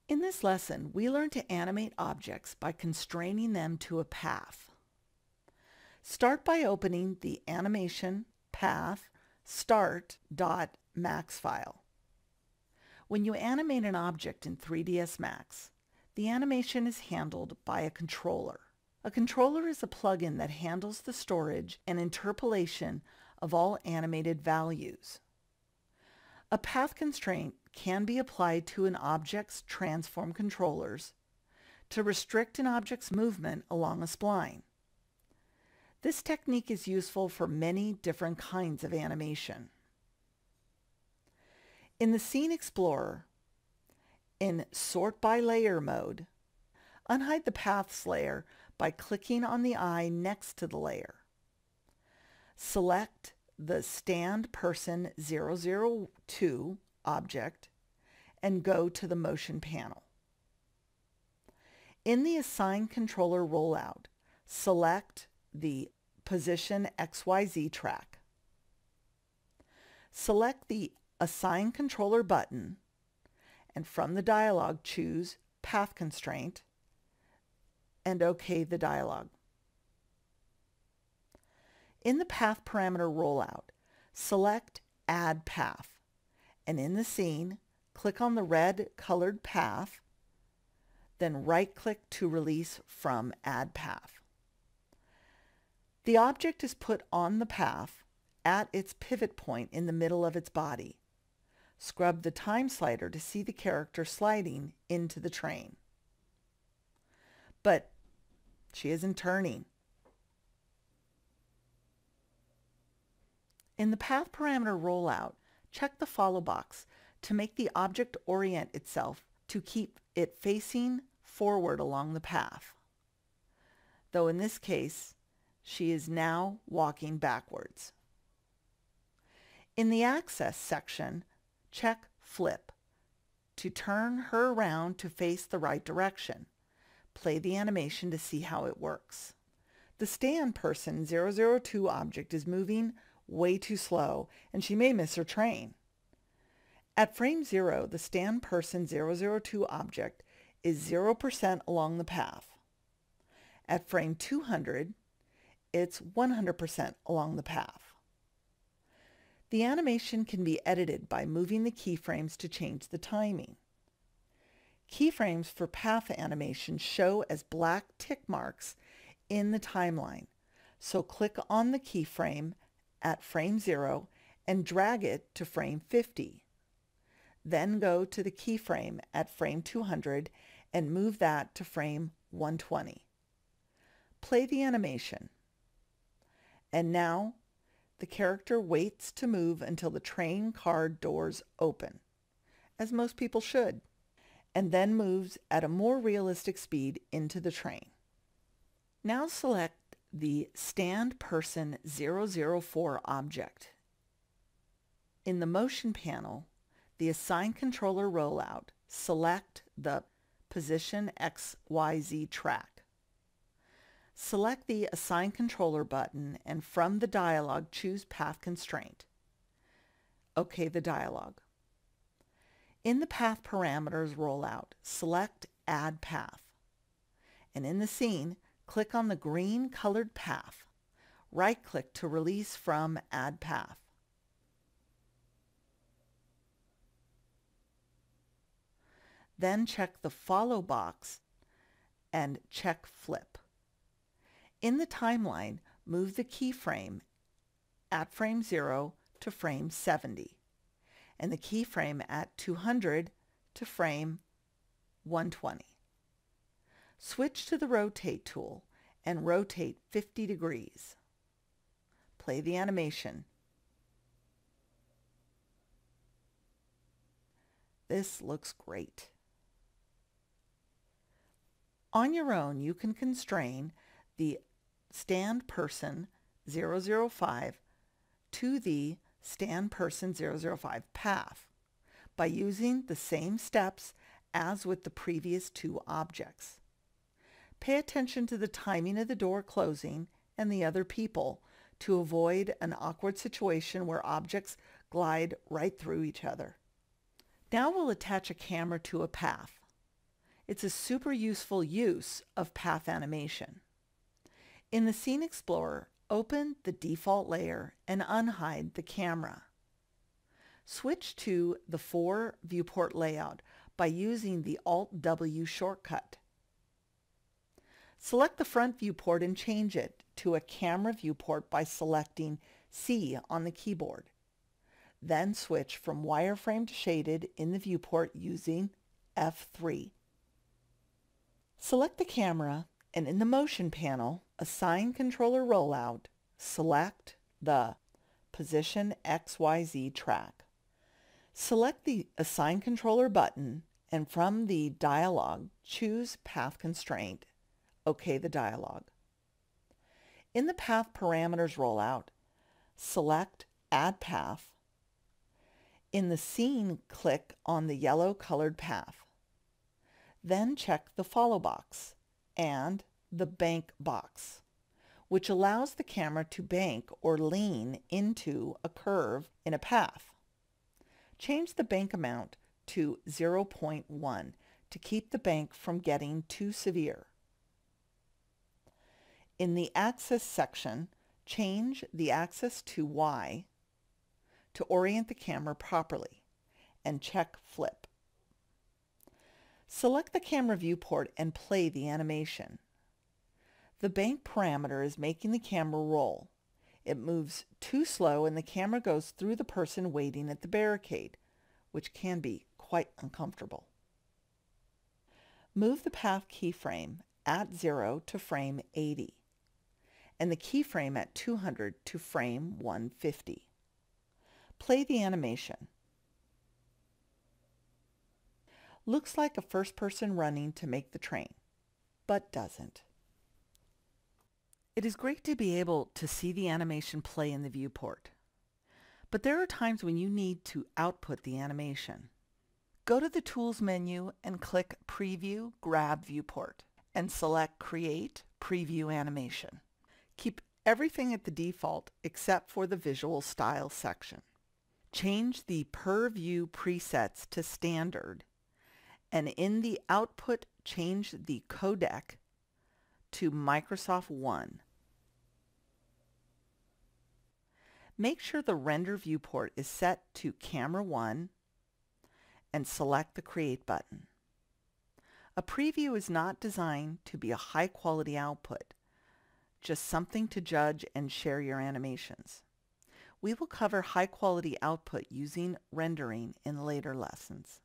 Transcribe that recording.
In this lesson, we learn to animate objects by constraining them to a path. Start by opening the animation path start.max file. When you animate an object in 3ds Max, the animation is handled by a controller. A controller is a plugin that handles the storage and interpolation of all animated values. A path constraint can be applied to an object's transform controllers to restrict an object's movement along a spline. This technique is useful for many different kinds of animation. In the Scene Explorer, in Sort by Layer mode, unhide the Paths layer by clicking on the eye next to the layer. Select the Stand Person 002 object and go to the Motion panel. In the Assign Controller rollout, select the Position XYZ track. Select the Assign Controller button and from the dialog choose Path Constraint and OK the dialog. In the Path Parameter rollout, select Add Path, and in the scene, click on the red colored path, then right-click to release from Add Path. The object is put on the path at its pivot point in the middle of its body. Scrub the time slider to see the character sliding into the train. But she isn't turning. In the Path Parameter rollout, check the Follow box to make the object orient itself to keep it facing forward along the path. Though in this case, she is now walking backwards. In the Access section, check Flip to turn her around to face the right direction. Play the animation to see how it works. The Stand Person 002 object is moving way too slow, and she may miss her train. At frame 0, the Stand Person 002 object is 0% along the path. At frame 200, it's 100% along the path. The animation can be edited by moving the keyframes to change the timing. Keyframes for path animation show as black tick marks in the timeline, so click on the keyframe at frame 0 and drag it to frame 50. Then go to the keyframe at frame 200 and move that to frame 120. Play the animation. And now the character waits to move until the train car doors open, as most people should, and then moves at a more realistic speed into the train. Now select the Stand Person 004 object. In the Motion panel, the Assign Controller rollout, select the Position XYZ track. Select the Assign Controller button and from the dialog choose Path Constraint. OK the dialog. In the Path Parameters rollout, select Add Path. And in the scene, click on the green colored path. Right-click to release from Add Path. Then check the Follow box and check Flip. In the timeline, move the keyframe at frame 0 to frame 70 and the keyframe at 200 to frame 120. Switch to the Rotate tool and rotate 50 degrees. Play the animation. This looks great. On your own, you can constrain the Stand Person 005 to the Stand Person 005 path by using the same steps as with the previous two objects. Pay attention to the timing of the door closing and the other people to avoid an awkward situation where objects glide right through each other. Now we'll attach a camera to a path. It's a super useful use of path animation. In the Scene Explorer, open the default layer and unhide the camera. Switch to the 4 viewport layout by using the Alt-W shortcut. Select the front viewport and change it to a camera viewport by selecting C on the keyboard. Then switch from wireframe to shaded in the viewport using F3. Select the camera and in the Motion panel, assign controller rollout, select the Position XYZ track. Select the Assign Controller button and from the dialog, choose Path Constraint. OK the dialog. In the Path Parameters rollout, select Add Path. In the Scene, click on the yellow colored path. Then check the Follow box and the Bank box, which allows the camera to bank or lean into a curve in a path. Change the bank amount to 0.1 to keep the bank from getting too severe. In the Axis section, change the axis to Y to orient the camera properly and check Flip. Select the camera viewport and play the animation. The bank parameter is making the camera roll. It moves too slow and the camera goes through the person waiting at the barricade, which can be quite uncomfortable. Move the path keyframe at 0 to frame 80 and the keyframe at 200 to frame 150. Play the animation. Looks like a first person running to make the train, but doesn't. It is great to be able to see the animation play in the viewport, but there are times when you need to output the animation. Go to the Tools menu and click Preview Grab Viewport and select Create Preview Animation. Keep everything at the default except for the Visual Style section. Change the Per View presets to Standard, and in the output change the codec to Microsoft 1. Make sure the Render Viewport is set to Camera 1 and select the Create button. A preview is not designed to be a high-quality output, just something to judge and share your animations. We will cover high-quality output using rendering in later lessons.